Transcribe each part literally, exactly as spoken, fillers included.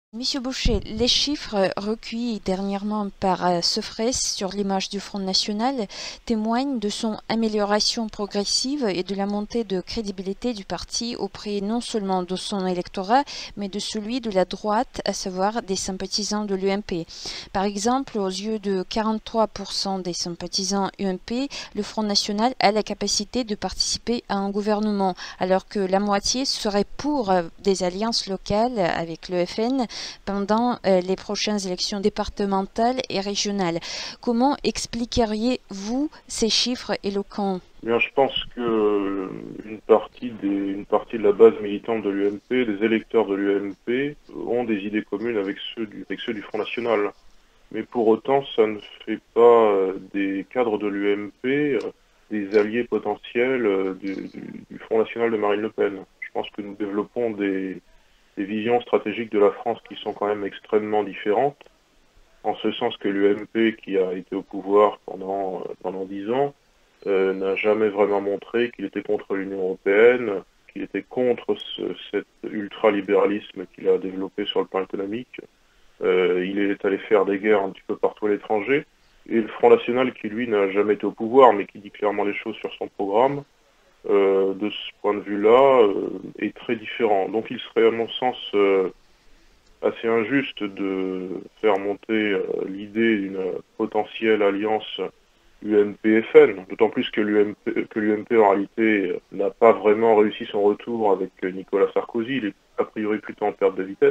Monsieur Boucher, les chiffres recueillis dernièrement par euh, Sefres sur l'image du Front National témoignent de son amélioration progressive et de la montée de crédibilité du parti auprès non seulement de son électorat, mais de celui de la droite, à savoir des sympathisants de l'U M P. Par exemple, aux yeux de quarante-trois pour cent des sympathisants U M P, le Front National a la capacité de participer à un gouvernement, alors que la moitié serait pour euh, des alliances locales avec le F N pendant euh, les prochaines élections départementales et régionales. Comment expliqueriez-vous ces chiffres éloquents? Bien, je pense que euh, une partie des, une partie de la base militante de l'U M P, des électeurs de l'U M P, euh, ont des idées communes avec ceux du, avec ceux du Front National. Mais pour autant, ça ne fait pas euh, des cadres de l'U M P euh, des alliés potentiels euh, du, du- du Front National de Marine Le Pen. Je pense que nous développons des, des visions stratégiques de la France qui sont quand même extrêmement différentes, en ce sens que l'U M P, qui a été au pouvoir pendant, euh, pendant dix ans, euh, n'a jamais vraiment montré qu'il était contre l'Union européenne, qu'il était contre ce, cet ultralibéralisme qu'il a développé sur le plan économique. Euh, il est allé faire des guerres un petit peu partout à l'étranger. Et le Front National, qui lui n'a jamais été au pouvoir, mais qui dit clairement les choses sur son programme, euh, de ce point de vue-là, euh, est très différent. Donc il serait, à mon sens, euh, assez injuste de faire monter euh, l'idée d'une potentielle alliance U M P-F N, d'autant plus que l'U M P, que l'U M P en réalité euh, n'a pas vraiment réussi son retour avec euh, Nicolas Sarkozy, il est a priori plutôt en perte de vitesse.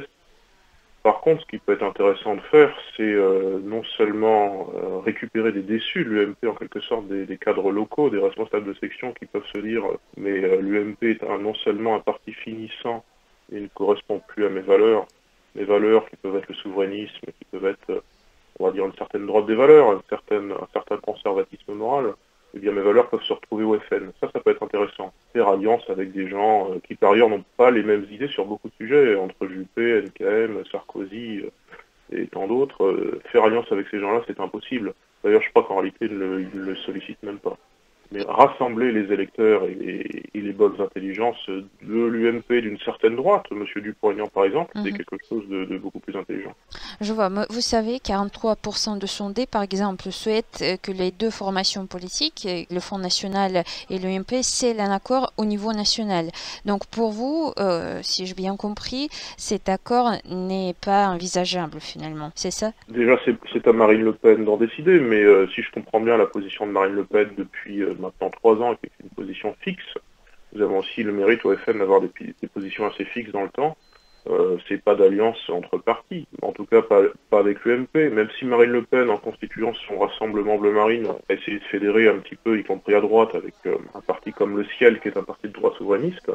Par contre, ce qui peut être intéressant de faire, c'est euh, non seulement euh, récupérer des déçus de l'U M P, en quelque sorte des, des cadres locaux, des responsables de section qui peuvent se dire euh, mais euh, l'U M P est un, non seulement un parti finissant et ne correspond plus à mes valeurs, mes valeurs qui peuvent être le souverainisme, qui peuvent être, euh, on va dire, une certaine droite des valeurs, une certaine, un certain conservatisme moral, eh bien mes valeurs peuvent se retrouver au F N. Ça, ça peut être intéressant. Faire alliance avec des gens euh, qui par ailleurs n'ont pas les mêmes idées sur beaucoup de sujets, entre Juppé, N K M, Sarkozy euh, et tant d'autres. Euh, faire alliance avec ces gens-là, c'est impossible. D'ailleurs, je crois qu'en réalité, ils ne le, ils le sollicitent même pas. Mais rassembler les électeurs et les, et les bonnes intelligences de l'U M P d'une certaine droite, M. Dupont-Aignan par exemple, c'est Mhm. quelque chose de, de beaucoup plus intelligent. Je vois, mais vous savez, quarante-trois pour cent de sondés, par exemple, souhaitent euh, que les deux formations politiques, euh, le Front National et l'U M P, scellent un accord au niveau national. Donc pour vous, euh, si j'ai bien compris, cet accord n'est pas envisageable finalement, c'est ça? Déjà, c'est c'est à Marine Le Pen d'en décider, mais euh, si je comprends bien la position de Marine Le Pen depuis euh, maintenant trois ans, et qui est une position fixe, nous avons aussi le mérite au F N d'avoir des, des positions assez fixes dans le temps. Euh, c'est pas d'alliance entre partis, en tout cas pas, pas avec l'U M P, même si Marine Le Pen, en constituant son Rassemblement Bleu Marine, a essayé de fédérer un petit peu, y compris à droite, avec euh, un parti comme le Ciel, qui est un parti de droite souverainiste.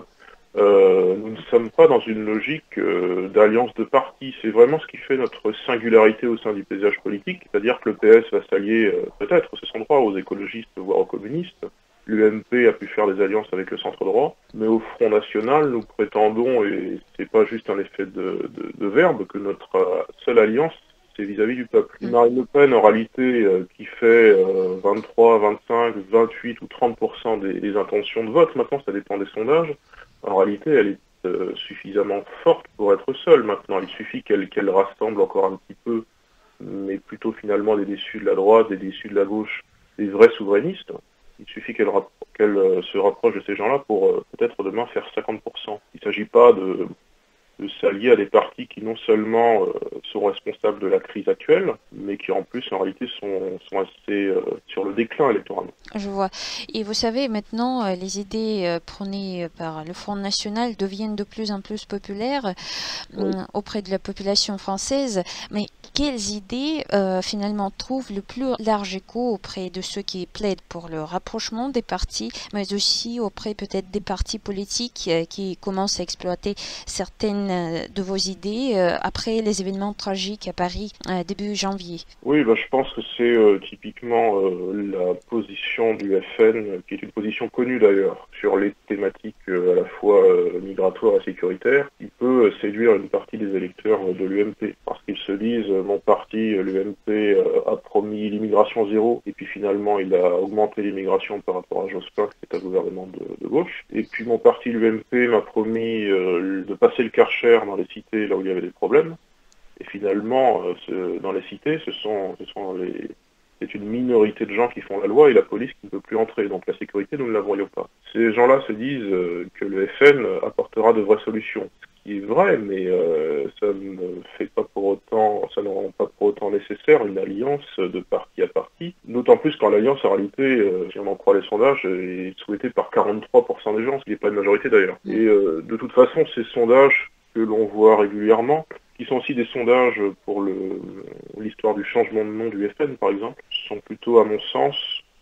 Euh, nous ne sommes pas dans une logique euh, d'alliance de partis. C'est vraiment ce qui fait notre singularité au sein du paysage politique, c'est-à-dire que le P S va s'allier, euh, peut-être, c'est son droit, aux écologistes, voire aux communistes. L'U M P a pu faire des alliances avec le centre droit, mais au Front National, nous prétendons, et c'est pas juste un effet de, de, de verbe, que notre euh, seule alliance, c'est vis-à-vis du peuple. Mm. Marine Le Pen, en réalité, euh, qui fait euh, vingt-trois, vingt-cinq, vingt-huit ou trente pour cent des, des intentions de vote, maintenant ça dépend des sondages, en réalité, elle est euh, suffisamment forte pour être seule maintenant. Il suffit qu'elle qu'elle rassemble encore un petit peu, mais plutôt finalement des déçus de la droite, des déçus de la gauche, des vrais souverainistes. Il suffit qu'elle qu'elle euh, se rapproche de ces gens-là pour euh, peut-être demain faire cinquante pour cent. Il ne s'agit pas de, de s'allier à des partis qui non seulement euh, sont responsables de la crise actuelle, mais qui en plus en réalité sont, sont assez euh, sur le déclin électoral. Je vois. Et vous savez, maintenant, euh, les idées euh, prônées par le Front National deviennent de plus en plus populaires Oui. euh, auprès de la population française. Mais quelles idées euh, finalement trouvent le plus large écho auprès de ceux qui plaident pour le rapprochement des partis, mais aussi auprès peut-être des partis politiques euh, qui commencent à exploiter certaines euh, de vos idées euh, après les événements tragiques à Paris euh, début janvier? Oui, bah, je pense que c'est euh, typiquement euh, la position du F N, euh, qui est une position connue d'ailleurs, sur les thématiques euh, à la fois euh, migratoires et sécuritaires, qui peut euh, séduire une partie des électeurs euh, de l'U M P. Parce qu'ils se disent, euh, mon parti, euh, l'U M P, euh, a promis l'immigration zéro, et puis finalement il a augmenté l'immigration par rapport à Jospin, qui est un gouvernement de, de gauche. Et puis mon parti, l'U M P, m'a promis euh, de passer le Karcher dans les cités là où il y avait des problèmes. finalement, euh, ce, dans les cités, ce sont, ce sont les, c'est une minorité de gens qui font la loi et la police qui ne peut plus entrer. Donc la sécurité, nous ne la voyons pas. Ces gens-là se disent euh, que le F N apportera de vraies solutions. Ce qui est vrai, mais euh, ça ne fait pas pour autant, ça ne rend pas pour autant nécessaire une alliance de parti à parti. D'autant plus quand l'alliance, en réalité, euh, si on en croit les sondages, est souhaitée par quarante-trois pour cent des gens, ce qui n'est pas une majorité d'ailleurs. Et euh, de toute façon, ces sondages que l'on voit régulièrement, qui sont aussi des sondages pour l'histoire du changement de nom du F N, par exemple, sont plutôt, à mon sens,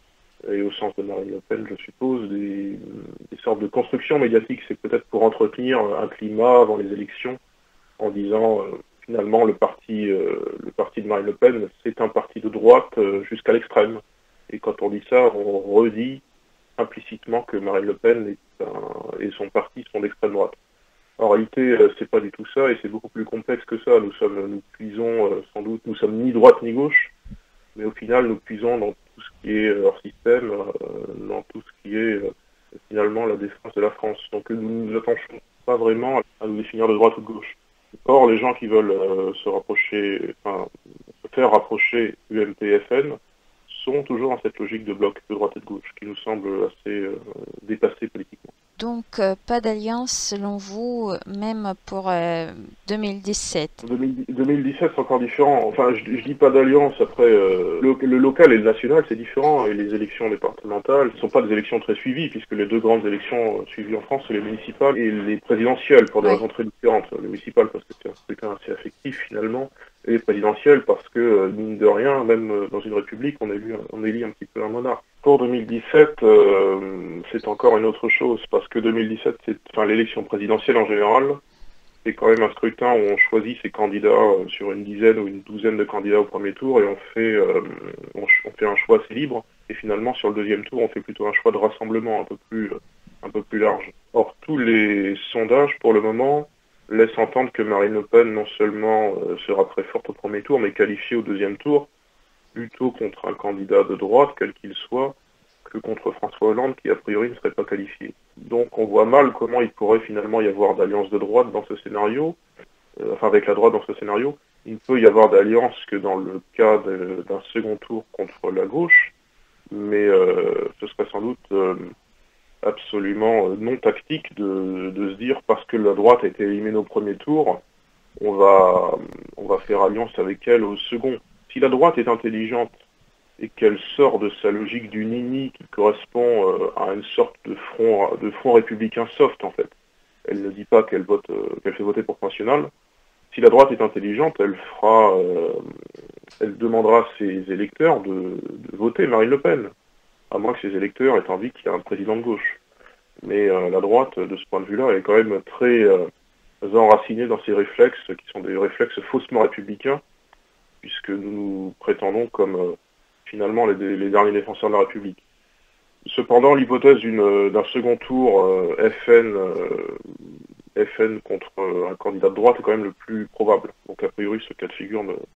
et au sens de Marine Le Pen, je suppose, des, des sortes de constructions médiatiques. C'est peut-être pour entretenir un climat avant les élections, en disant, euh, finalement, le parti, euh, le parti de Marine Le Pen, c'est un parti de droite euh, jusqu'à l'extrême. Et quand on dit ça, on redit implicitement que Marine Le Pen est un, et son parti sont d'extrême droite. En réalité, euh, c'est pas du tout ça, et c'est beaucoup plus complexe que ça. Nous sommes, nous puisons euh, sans doute, nous sommes ni droite ni gauche, mais au final, nous puisons dans tout ce qui est euh, hors système, euh, dans tout ce qui est euh, finalement la défense de la France. Donc nous ne nous attachons pas vraiment à nous définir de droite ou de gauche. Or, les gens qui veulent euh, se rapprocher, enfin, se faire rapprocher U M P F N sont toujours dans cette logique de bloc de droite et de gauche, qui nous semble assez euh, dépassée politiquement. Donc, euh, pas d'alliance selon vous, même pour euh, deux mille dix-sept. deux mille dix-sept, c'est encore différent. Enfin, je, je dis pas d'alliance. Après, euh, le, le local et le national, c'est différent. Et les élections départementales ne sont pas des élections très suivies, puisque les deux grandes élections suivies en France, c'est les municipales et les présidentielles, pour des Ouais. raisons très différentes. Les municipales, parce que c'est un scrutin assez affectif, finalement, et les présidentielles, parce que, mine de rien, même dans une république, on élit, on élit un petit peu un monarque. Pour deux mille dix-sept, euh, c'est encore une autre chose, parce que deux mille dix-sept, c'est, enfin, l'élection présidentielle en général, c'est quand même un scrutin où on choisit ses candidats euh, sur une dizaine ou une douzaine de candidats au premier tour, et on fait, euh, on, on fait un choix assez libre, et finalement sur le deuxième tour, on fait plutôt un choix de rassemblement un peu plus, un peu plus large. Or, tous les sondages, pour le moment, laissent entendre que Marine Le Pen, non seulement euh, sera très forte au premier tour, mais qualifiée au deuxième tour, plutôt contre un candidat de droite, quel qu'il soit, que contre François Hollande, qui a priori ne serait pas qualifié. Donc on voit mal comment il pourrait finalement y avoir d'alliance de droite dans ce scénario, euh, enfin avec la droite dans ce scénario. Il ne peut y avoir d'alliance que dans le cas d'un second tour contre la gauche, mais euh, ce serait sans doute euh, absolument non tactique de, de se dire, parce que la droite a été éliminée au premier tour, on va, on va faire alliance avec elle au second. Si la droite est intelligente et qu'elle sort de sa logique du nini qui correspond euh, à une sorte de front, de front républicain soft en fait, elle ne dit pas qu'elle vote, euh, qu'elle fait voter pour Front National. Si la droite est intelligente, elle fera, euh, elle demandera à ses électeurs de, de voter Marine Le Pen, à moins que ses électeurs aient envie qu'il y ait un président de gauche. Mais euh, la droite, de ce point de vue-là, est quand même très euh, enracinée dans ses réflexes, qui sont des réflexes faussement républicains, puisque nous nous prétendons comme euh, finalement les, les derniers défenseurs de la République. Cependant, l'hypothèse d'un second tour euh, F N, euh, F N contre euh, un candidat de droite est quand même le plus probable. Donc a priori, ce cas de figure ne,